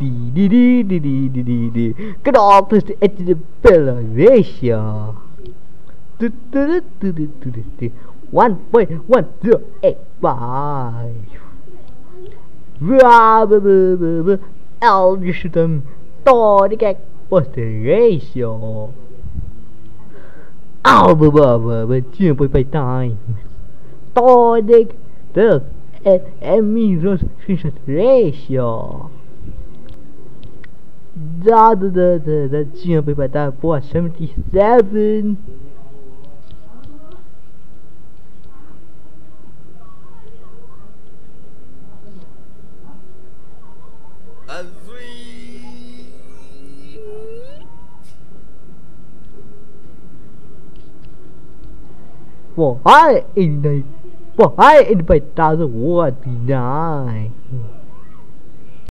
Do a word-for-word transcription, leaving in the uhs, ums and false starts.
Dee dee dee dee dee dee dee dee. Get off the edge of the pillar ratio. One point one zero eight five. Algorithm to the gag was the ratio. Algorithm chưa bơi bay time. To the the at emissions ratio. Da da da da da chưa bơi bay time was seventy seven. Why in the why in the thousand one nine?